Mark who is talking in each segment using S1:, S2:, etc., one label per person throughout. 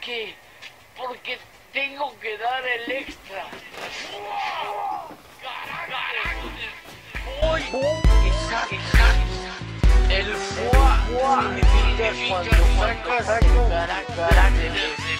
S1: porque tengo que dar el extra. Hoy, el foie significa cuando sacas tu carácter.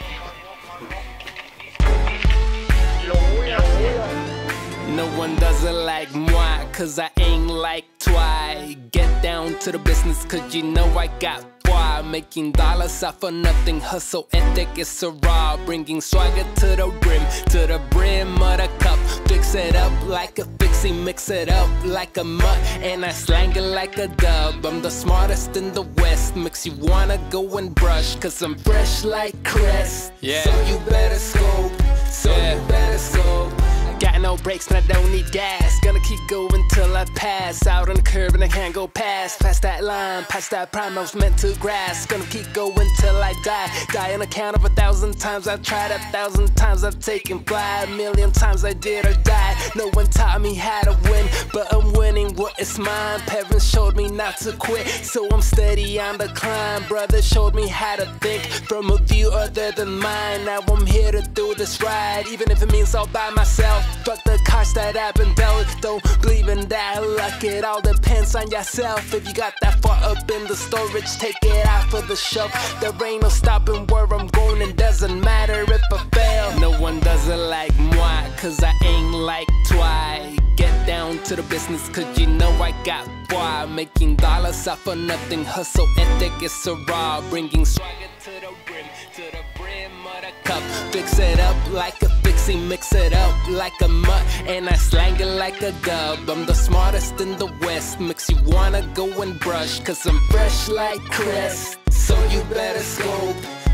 S1: Lo voy a hacer.
S2: No one does it like moi, cause I ain't like twice. Get down to the business, cause you know I got why. Making dollars off of nothing, hustle ethic is a raw. Bringing swagger to the brim of the cup. Fix it up like a fixie, mix it up like a mutt. And I slang it like a dub. I'm the smartest in the West. Makes you wanna go and brush, cause I'm fresh like Crest. Yeah. So you better scope, you better scope. Got no brakes and I don't need gas. Gonna keep going till I pass out on the curb and I can't go past that line, past that prime I was meant to grasp. Gonna keep going till I die on account of 1,000 times I've tried, 1,000 times I've taken flight, 1,000,000 times I did or died. No one taught me how to win, but I'm winning what is mine. Parents showed me not to quit, so I'm steady on the climb. Brothers showed me how to think from a view other than mine. Now I'm here to do this right, even if it means all by myself. Fuck the cards that I've been dealt. Don't believe in that luck, it all depends on yourself. If you got that far up in the storage, take it out for the shelf. There ain't no stopping where I'm going, it doesn't matter if I fail. No one does it like moi, cause I ain't like twice. Get down to the business, cause you know I got why. Making dollars off of nothing, hustle ethic is a raw. Bringing swagger to the brim of the cup. Fix it up like a fixie, mix it up like a mutt. And I slang it like a dub. I'm the smartest in the West. Makes you wanna go and brush, cause I'm fresh like Crest. So you better scope,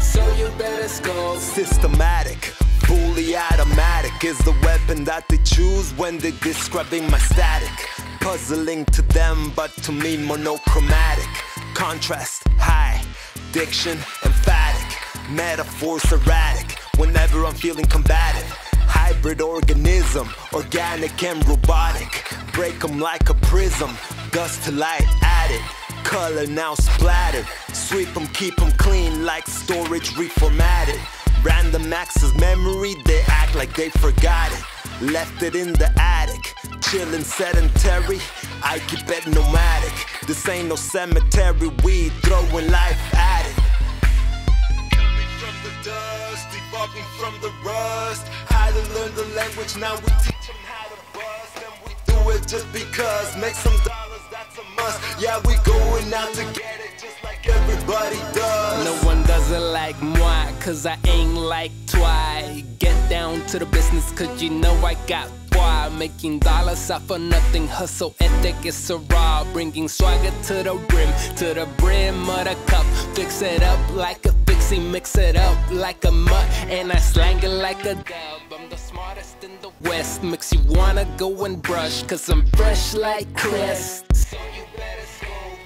S3: Systematic, fully automatic is the weapon that they choose when they're describing my static. Puzzling to them, but to me monochromatic. Contrast, high, diction, emphatic. Metaphors erratic, whenever I'm feeling combative. Hybrid organism, organic and robotic. Break them like a prism, dust to light added. Color now splattered, sweep them, keep them clean like storage reformatted. Random access memory, they act like they forgot it. Left it in the attic, chillin' sedentary, I keep it nomadic. This ain't no cemetery, we throwing life at it. Coming from the dust, evolving from the rust. How to learn the language, now we teach them how to bust. And we do it just because, make some dollars, that's a must. Yeah, we going out to get it just like everybody does.
S2: No one does it like moi, cause I ain't like twice. Get down to the business, cause you know I got why. Making dollars off of nothing, hustle ethic is a raw. Bringing swagger to the brim of the cup. Fix it up like a fixie, mix it up like a mutt. And I slang it like a dub. I'm the smartest in the West. Makes you wanna go and brush, cause I'm fresh like Crest. So you better scope,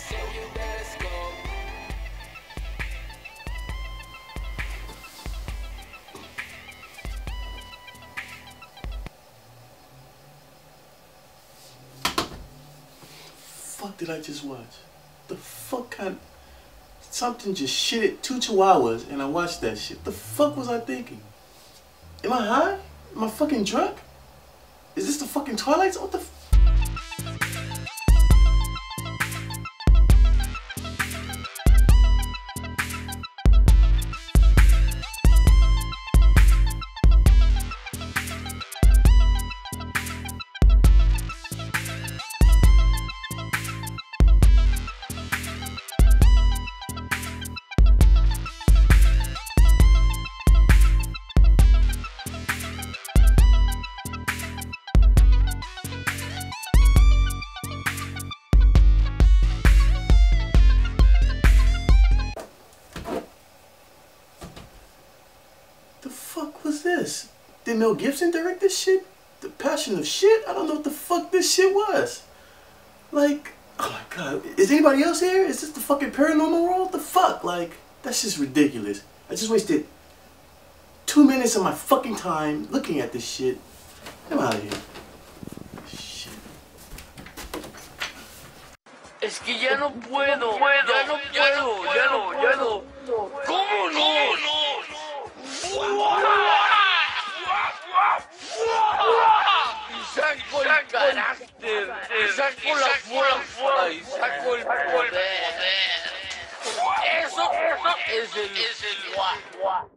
S4: Fuck did I just watch? The fuck kind? Something just shit 2 chihuahuas and I watched that shit. The fuck was I thinking? Am I high? Am I fucking drunk? Is this the fucking Twilight Zone? What the f? The fuck was this? Did Mel Gibson direct this shit? The Passion of Shit? I don't know what the fuck this shit was. Like, oh my god, is anybody else here? Is this the fucking paranormal world? The fuck? Like, that's just ridiculous. I just wasted 2 minutes of my fucking time looking at this shit. I'm out of here. Shit.
S1: Es que ya no puedo. ¿Cómo no? Y saco el carácter, y saco la fuerza, y saco el poder. Eso es el fuá.